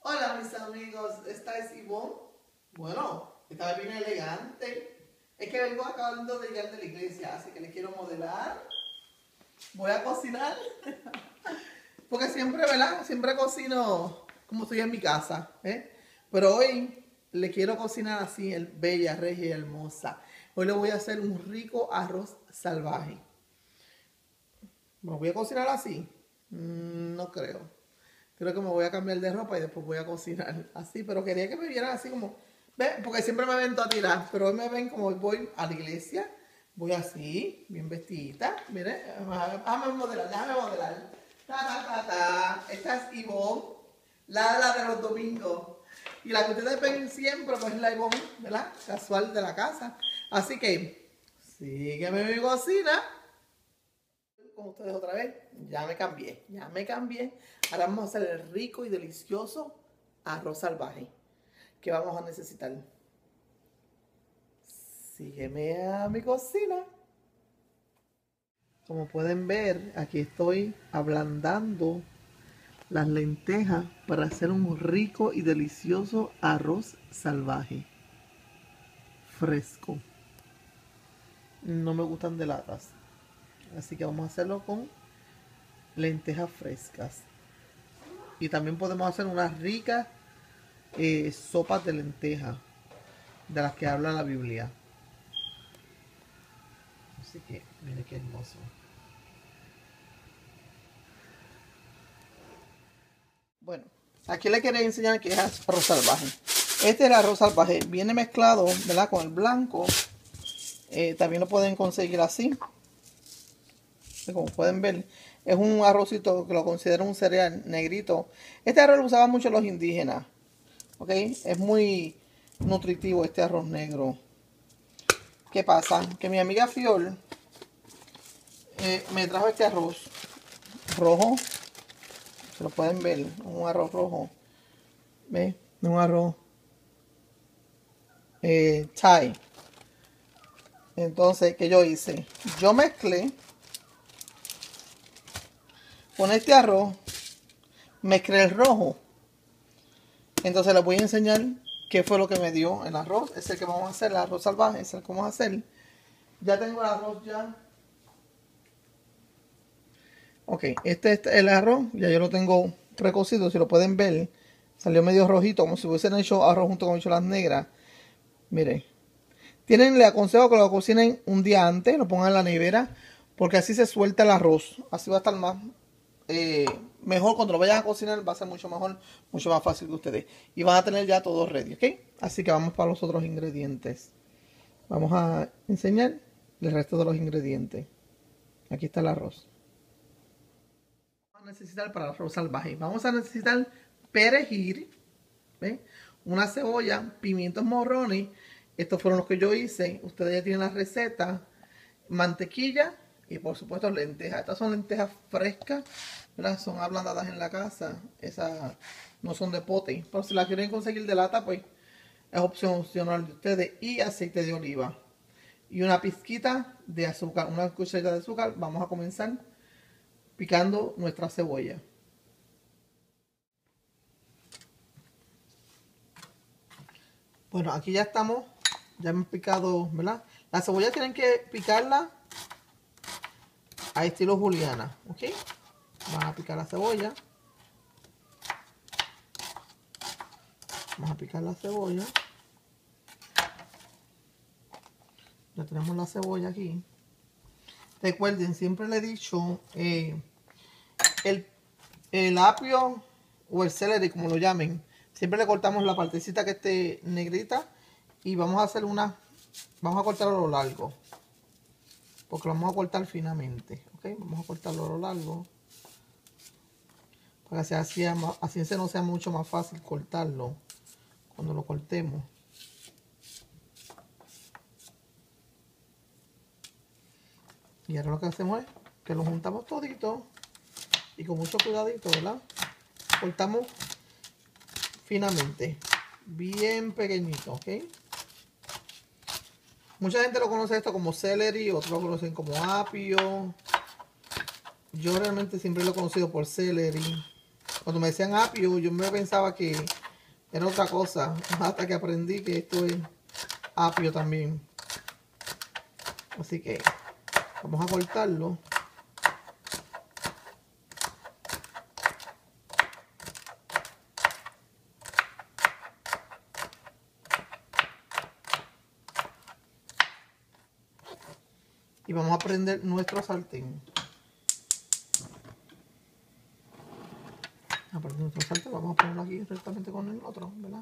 Hola mis amigos, esta es Ivonne. Bueno, esta vez viene elegante. Es que vengo acabando de llegar de la iglesia, así que les quiero modelar. Voy a cocinar. Porque siempre, ¿verdad? Siempre cocino como estoy en mi casa, ¿eh? Pero hoy le quiero cocinar así, bella, regia y hermosa. Hoy le voy a hacer un rico arroz salvaje. ¿Me voy a cocinar así? No creo. Creo que me voy a cambiar de ropa y después voy a cocinar así. Pero quería que me vieran así como... ¿Ven? Porque siempre me ven a tirar. Pero hoy me ven como voy a la iglesia. Voy así, bien vestidita. Miren, déjame modelar, Ta, ta, ta, ta. Esta es Ivonne, la de los domingos. Y la que ustedes ven siempre, pues es la Ivonne, ¿verdad? Casual de la casa. Así que, sígueme mi cocina. Con ustedes otra vez, ya me cambié. Ahora vamos a hacer el rico y delicioso arroz salvaje que vamos a necesitar. Sígueme a mi cocina. Como pueden ver, aquí estoy ablandando las lentejas para hacer un rico y delicioso arroz salvaje fresco. No me gustan de latas, así que vamos a hacerlo con lentejas frescas. Y también podemos hacer unas ricas sopas de lentejas, de las que habla la Biblia. Así que, miren qué hermoso. Bueno, aquí les quería enseñar que es arroz salvaje. Este es el arroz salvaje. Viene mezclado, ¿verdad? Con el blanco. También lo pueden conseguir así. Como pueden ver, es un arrocito que lo considero un cereal negrito. Este arroz lo usaban mucho los indígenas. ¿Ok? Es muy nutritivo este arroz negro. ¿Qué pasa? Que mi amiga Fiol me trajo este arroz rojo. Se lo pueden ver, un arroz rojo. ¿Ves? Un arroz Thai. Entonces, ¿qué yo hice? Yo mezclé con este arroz, mezclé el rojo. Entonces les voy a enseñar qué fue lo que me dio el arroz. Es el que vamos a hacer, el arroz salvaje, es el que vamos a hacer. Ya tengo el arroz ya. Ok, este es el arroz, ya yo lo tengo precocido, si lo pueden ver. Salió medio rojito, como si hubiesen hecho arroz junto con habichuelas negras. Miren. Le aconsejo que lo cocinen un día antes, lo pongan en la nevera, porque así se suelta el arroz. Así va a estar más mejor. Cuando lo vayan a cocinar va a ser mucho mejor, mucho más fácil que ustedes. Y van a tener ya todo ready, ¿ok? Así que vamos para los otros ingredientes. Vamos a enseñar el resto de los ingredientes. Aquí está el arroz. Vamos a necesitar para el arroz salvaje. Vamos a necesitar perejil, ¿ven? Una cebolla, pimientos morrones. Estos fueron los que yo hice. Ustedes ya tienen la receta. Mantequilla y por supuesto lentejas. Estas son lentejas frescas, ¿verdad? Son ablandadas en la casa. Esas no son de pote. Pero si las quieren conseguir de lata, pues es opción opcional de ustedes. Y aceite de oliva. Y una pizquita de azúcar. Una cucharita de azúcar. Vamos a comenzar picando nuestra cebolla. Bueno, aquí ya estamos. Ya hemos picado, ¿verdad? La cebolla tienen que picarla a estilo juliana, ¿ok? Vamos a picar la cebolla. Vamos a picar la cebolla. Ya tenemos la cebolla aquí. Recuerden, siempre le he dicho, el apio o el celery, como lo llamen, siempre le cortamos la partecita que esté negrita y vamos a hacer vamos a cortarlo a lo largo, porque lo vamos a cortar finamente, ¿ok? Vamos a cortarlo a lo largo para que así se nos sea mucho más fácil cortarlo cuando lo cortemos. Y ahora lo que hacemos es que lo juntamos todito y con mucho cuidadito, ¿verdad? Cortamos finamente, bien pequeñito, ¿ok? Mucha gente lo conoce esto como celery, otros lo conocen como apio. Yo realmente siempre lo he conocido por celery. Cuando me decían apio, yo me pensaba que era otra cosa. Hasta que aprendí que esto es apio también. Así que vamos a cortarlo. Y vamos a prender nuestro sartén. A prender nuestro sartén, vamos a ponerlo aquí directamente con el otro, ¿verdad?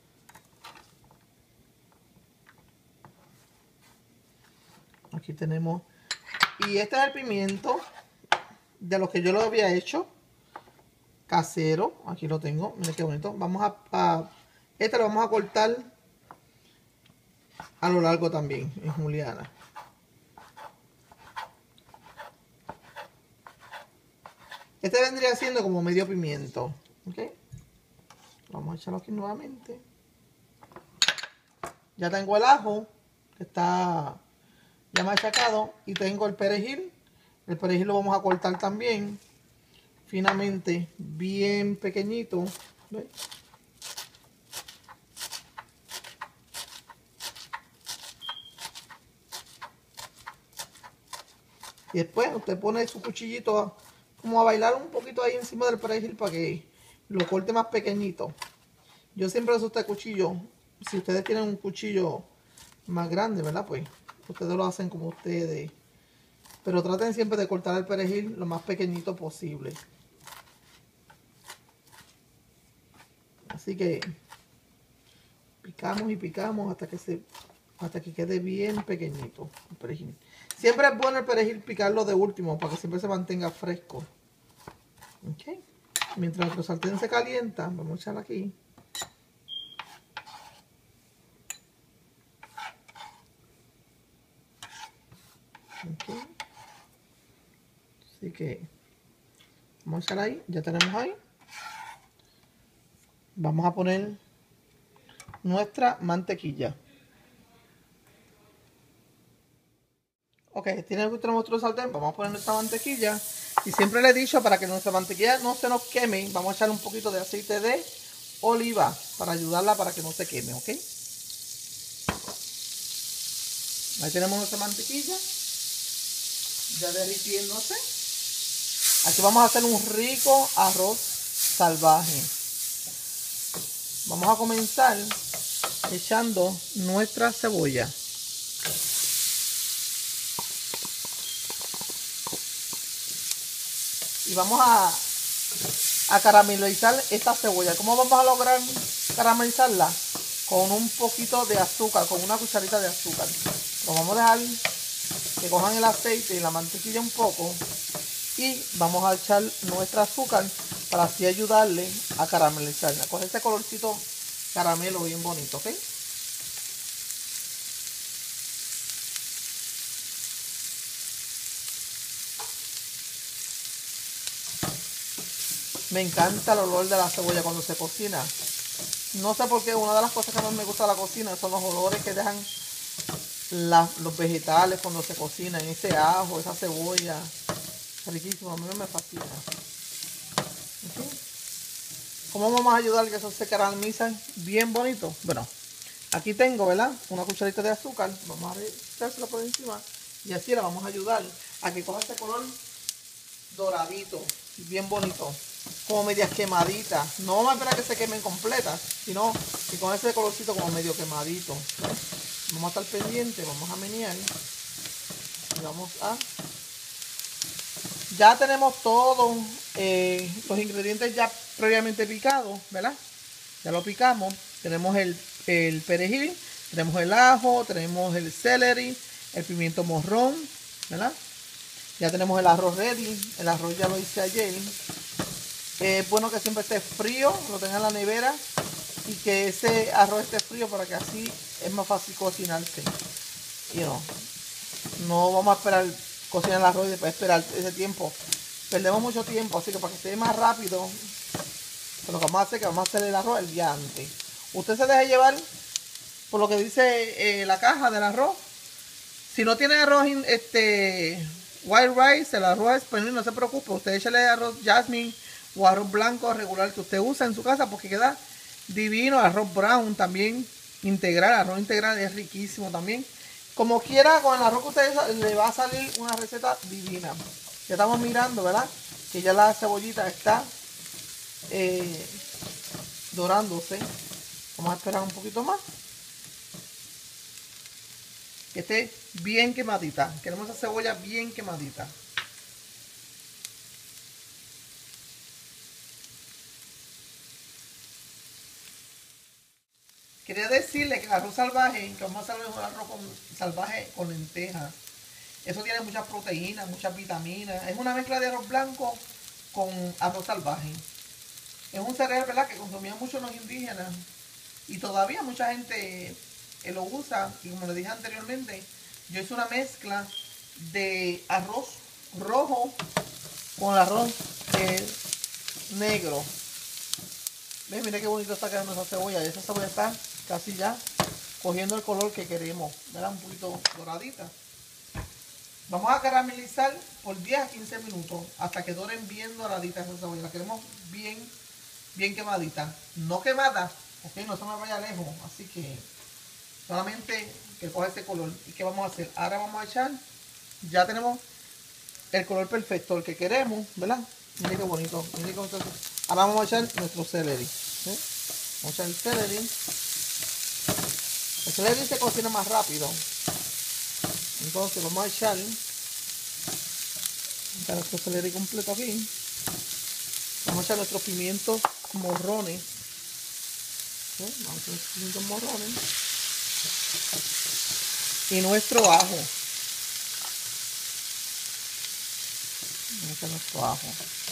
Aquí tenemos. Y este es el pimiento de lo que yo lo había hecho. Casero. Aquí lo tengo. Miren qué bonito. Vamos este lo vamos a cortar a lo largo también, en juliana. Este vendría siendo como medio pimiento. ¿Ok? Vamos a echarlo aquí nuevamente. Ya tengo el ajo, que está ya machacado. Y tengo el perejil. El perejil lo vamos a cortar también finamente, bien pequeñito. ¿Ves? Y después usted pone su cuchillito como a bailar un poquito ahí encima del perejil para que lo corte más pequeñito. Yo siempre uso este cuchillo. Si ustedes tienen un cuchillo más grande, ¿verdad? Pues ustedes lo hacen como ustedes. Pero traten siempre de cortar el perejil lo más pequeñito posible. Así que picamos y picamos hasta que quede bien pequeñito el perejil. Siempre es bueno el perejil picarlo de último para que siempre se mantenga fresco. Ok. Mientras nuestro sartén se calienta, vamos a echarlo aquí. Ok. Así que vamos a echar ahí, ya tenemos ahí. Vamos a poner nuestra mantequilla. Ok, tiene nuestro sartén, vamos a poner nuestra mantequilla. Y siempre le he dicho, para que nuestra mantequilla no se nos queme, vamos a echar un poquito de aceite de oliva para ayudarla para que no se queme, ¿ok? Ahí tenemos nuestra mantequilla ya derritiéndose. Aquí vamos a hacer un rico arroz salvaje. Vamos a comenzar echando nuestra cebolla. Y vamos a caramelizar esta cebolla. ¿Cómo vamos a lograr caramelizarla? Con un poquito de azúcar, con una cucharita de azúcar. Lo vamos a dejar que cojan el aceite y la mantequilla un poco. Y vamos a echar nuestro azúcar para así ayudarle a caramelizarla. Coge este colorcito caramelo bien bonito, ¿ok? Me encanta el olor de la cebolla cuando se cocina. No sé por qué, una de las cosas que más me gusta de la cocina son los olores que dejan los vegetales cuando se cocinan. Ese ajo, esa cebolla. Riquísimo, a mí me fascina. ¿Okay? ¿Cómo vamos a ayudar a que eso se caramelice bien bonito? Bueno, aquí tengo, ¿verdad? Una cucharita de azúcar. Vamos a echárselo por encima. Y así le vamos a ayudar a que coja este color doradito, bien bonito. Como medias quemaditas. No vamos a esperar que se quemen completas, sino que con ese colorcito como medio quemadito. ¿Ves? Vamos a estar pendientes, vamos a menear. Y vamos a... Ya tenemos todos los ingredientes ya previamente picados, ¿verdad? Ya lo picamos. Tenemos el perejil, tenemos el ajo, tenemos el celery, el pimiento morrón, ¿verdad? Ya tenemos el arroz ready. El arroz ya lo hice ayer. Es bueno que siempre esté frío, lo tenga en la nevera y que ese arroz esté frío para que así es más fácil cocinarse. Y no vamos a esperar cocinar el arroz y después esperar ese tiempo. Perdemos mucho tiempo, así que para que esté más rápido, pues lo que vamos a hacer es que vamos a hacer el arroz el día antes. Usted se deja llevar por lo que dice la caja del arroz. Si no tiene arroz white rice, el arroz español, no se preocupe, usted échale arroz jasmine o arroz blanco regular que usted usa en su casa porque queda divino. Arroz brown también integral, arroz integral es riquísimo también. Como quiera, con el arroz que ustedes le va a salir una receta divina. Ya estamos mirando, ¿verdad? Que ya la cebollita está dorándose. Vamos a esperar un poquito más. Que esté bien quemadita. Queremos esa cebolla bien quemadita. Quería decirle que el arroz salvaje, que vamos a hacer un arroz salvaje con lentejas. Eso tiene muchas proteínas, muchas vitaminas. Es una mezcla de arroz blanco con arroz salvaje. Es un cereal, ¿verdad?, que consumían mucho los indígenas. Y todavía mucha gente lo usa. Y como les dije anteriormente, yo hice una mezcla de arroz rojo con arroz negro. ¿Ven? Mira qué bonito está quedando esa cebolla. Esa cebolla está casi ya cogiendo el color que queremos. ¿Verdad? Un poquito doradita. Vamos a caramelizar por 10 a 15 minutos hasta que doren bien doraditas esa cebolla. La queremos bien quemadita. No quemada, ok, no se me vaya lejos. Así que solamente que coja ese color. ¿Y qué vamos a hacer? Ahora vamos a echar, ya tenemos el color perfecto, el que queremos, ¿verdad? Mire qué bonito. Mire qué bonito. Ahora vamos a echar nuestro celery. ¿Sí? Vamos a echar el celery. El celery se cocina más rápido. Entonces vamos a echar nuestro celery completo aquí. Vamos a echar nuestros pimientos morrones. ¿Sí? Vamos a echar nuestros pimientos morrones. Y nuestro ajo. Vamos a echar nuestro ajo.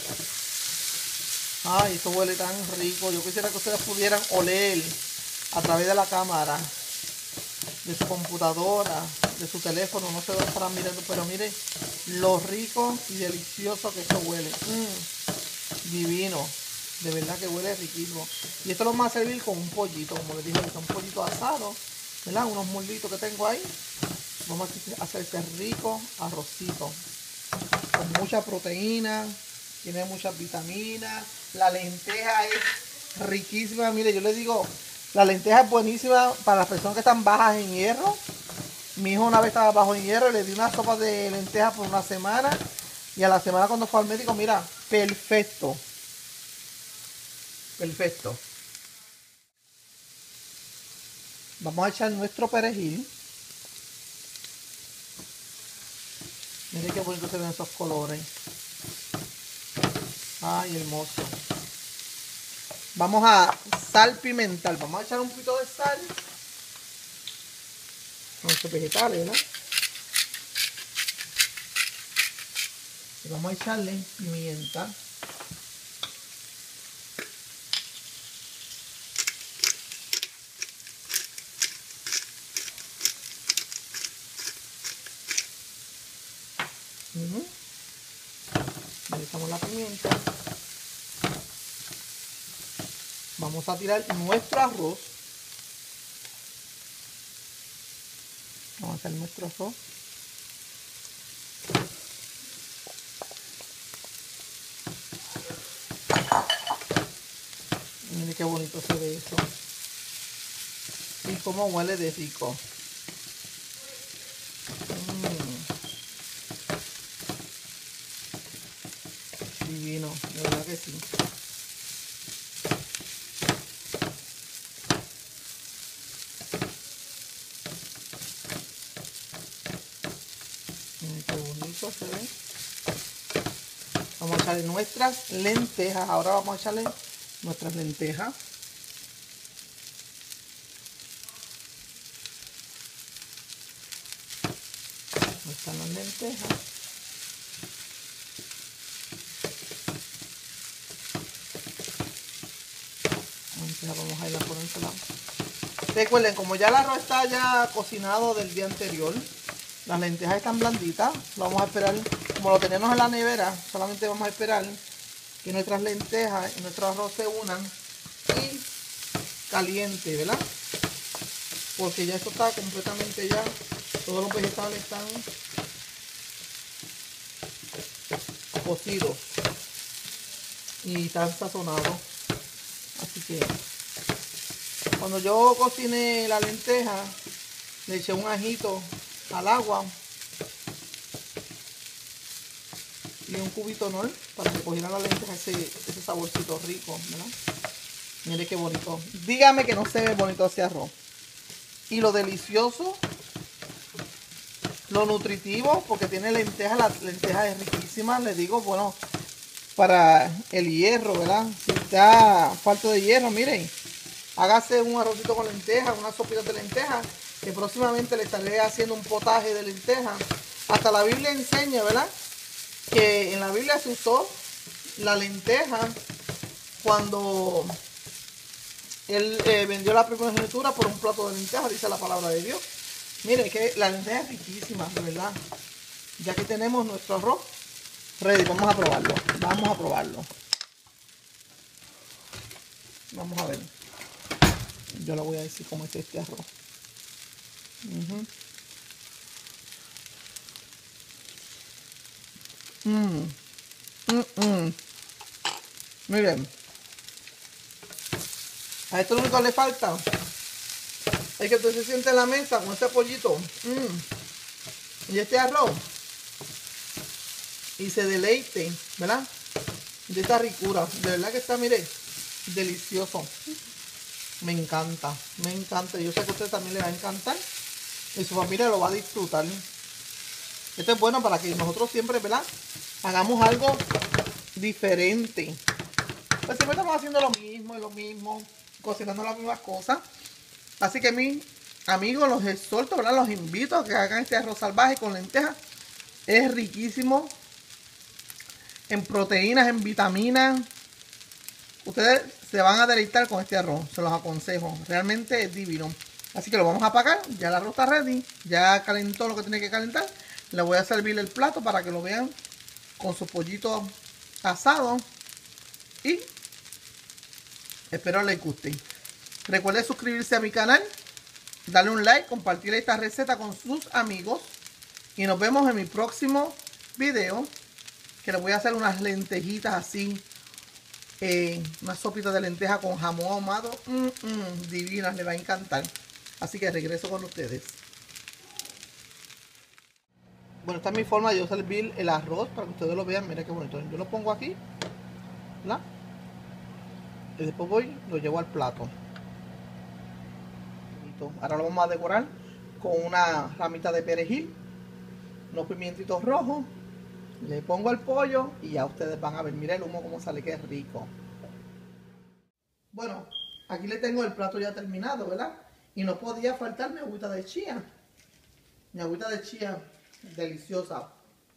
Ay, esto huele tan rico. Yo quisiera que ustedes pudieran oler a través de la cámara, de su computadora, de su teléfono. No sé dónde estarán mirando, pero miren lo rico y delicioso que esto huele. Divino. De verdad que huele riquísimo. Y esto lo vamos a servir con un pollito, como les dije, un pollito asado, ¿verdad? Unos muslitos que tengo ahí. Vamos a hacer este rico arrocito con mucha proteína, tiene muchas vitaminas. La lenteja es riquísima. Mire, yo les digo, la lenteja es buenísima para las personas que están bajas en hierro. Mi hijo una vez estaba bajo en hierro y le di una sopa de lentejas por una semana. Y a la semana cuando fue al médico, mira, perfecto. Perfecto. Vamos a echar nuestro perejil. Miren qué bonito se ven esos colores. Ay, hermoso. Vamos a salpimentar. Vamos a echar un poquito de sal. Con estos vegetales, ¿verdad? Y vamos a echarle pimienta. Le echamos la pimienta. Vamos a tirar nuestro arroz. Vamos a hacer nuestro arroz. Miren qué bonito se ve eso. Y cómo huele de rico. Divino, de verdad que sí. Miren qué bonito se ve. Vamos a echarle nuestras lentejas. Ahora vamos a echarle nuestras lentejas. Ahí están las lentejas. Vamos a irla por este lado. Recuerden, como ya el arroz está ya cocinado del día anterior, las lentejas están blanditas. Vamos a esperar, como lo tenemos en la nevera, solamente vamos a esperar que nuestras lentejas y nuestro arroz se unan y caliente, ¿verdad? Porque ya esto está completamente ya, todos los vegetales están cocidos y están sazonados. Así que Cuando yo cociné la lenteja, le eché un ajito al agua y un cubito nor para que cogiera la lenteja ese saborcito rico, ¿verdad? Mire qué bonito. Dígame que no se ve bonito ese arroz. Y lo delicioso, lo nutritivo, porque tiene lenteja, la lenteja es riquísima, le digo, bueno, para el hierro, ¿verdad? Si está falto de hierro, miren, hágase un arrocito con lenteja, unas sopitas de lenteja, que próximamente le estaré haciendo un potaje de lenteja. Hasta la Biblia enseña, ¿verdad? Que en la Biblia se usó la lenteja cuando él vendió la primogenitura por un plato de lenteja, dice la palabra de Dios. Miren que la lenteja es riquísima, de verdad. Ya que tenemos nuestro arroz ready, vamos a probarlo. Vamos a probarlo. Vamos a ver. Yo le voy a decir cómo es este arroz. Miren. A esto lo único que le falta es que usted se siente en la mesa con este pollito y este arroz y se deleite, ¿verdad? De esta ricura. De verdad que está, mire, delicioso. Me encanta, me encanta. Yo sé que a usted también le va a encantar y su familia lo va a disfrutar. Esto es bueno para que nosotros siempre, ¿verdad? Hagamos algo diferente. Pues siempre estamos haciendo lo mismo, cocinando las mismas cosas. Así que mis amigos, los exhorto, ¿verdad? Los invito a que hagan este arroz salvaje con lentejas. Es riquísimo en proteínas, en vitaminas. Ustedes se van a deleitar con este arroz, se los aconsejo. Realmente es divino. Así que lo vamos a apagar. Ya el arroz está ready. Ya calentó lo que tiene que calentar. Le voy a servir el plato para que lo vean con su pollito asado. Y espero les guste. Recuerden suscribirse a mi canal, darle un like, compartir esta receta con sus amigos. Y nos vemos en mi próximo video, que les voy a hacer unas lentejitas así, una sopita de lenteja con jamón ahumado, divinas, les va a encantar. Así que regreso con ustedes. Bueno, esta es mi forma de yo servir el arroz para que ustedes lo vean. Mira qué bonito. Yo lo pongo aquí, ¿verdad? Y después lo llevo al plato. Ahora lo vamos a decorar con una ramita de perejil, unos pimientitos rojos. Le pongo el pollo y ya ustedes van a ver. Miren el humo como sale, que es rico. Bueno, aquí le tengo el plato ya terminado, ¿verdad? Y no podía faltar mi agüita de chía. Mi agüita de chía deliciosa.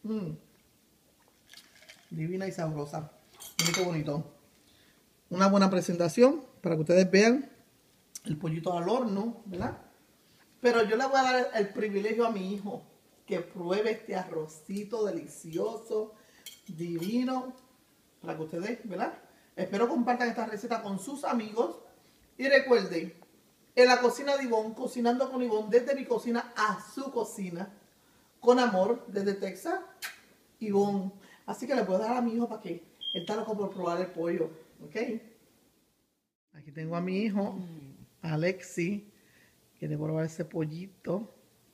Divina y sabrosa. Miren qué bonito. Una buena presentación para que ustedes vean el pollito al horno, ¿verdad? Pero yo le voy a dar el privilegio a mi hijo que pruebe este arrocito delicioso, divino, para que ustedes, ¿verdad? Espero compartan esta receta con sus amigos. Y recuerden, en la cocina de Ivonne, cocinando con Ivonne, desde mi cocina a su cocina, con amor, desde Texas, Ivonne. Así que le puedo dar a mi hijo para que él está loco por probar el pollo, ¿ok? Aquí tengo a mi hijo, Alexi, que le voy a probar ese pollito.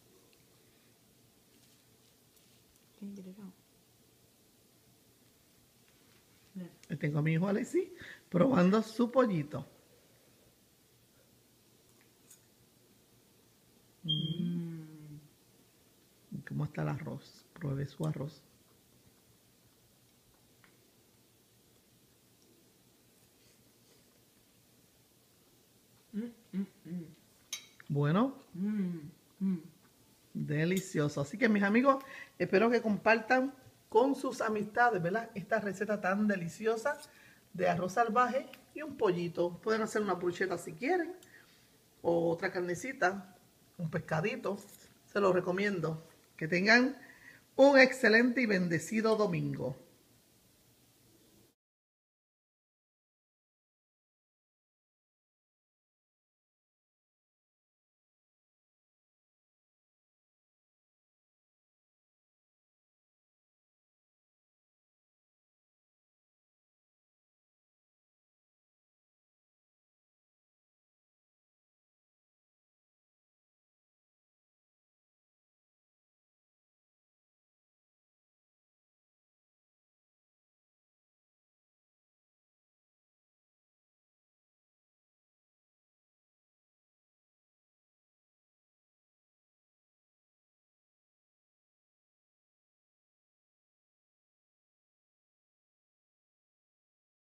Tengo a mi hijo Alexi probando su pollito. ¿Cómo está el arroz? Pruebe su arroz. Bueno, delicioso. Así que mis amigos, espero que compartan con sus amistades, ¿verdad? Esta receta tan deliciosa de arroz salvaje y un pollito. Pueden hacer una bruschetta si quieren, o otra carnecita, un pescadito. Se los recomiendo. Que tengan un excelente y bendecido domingo.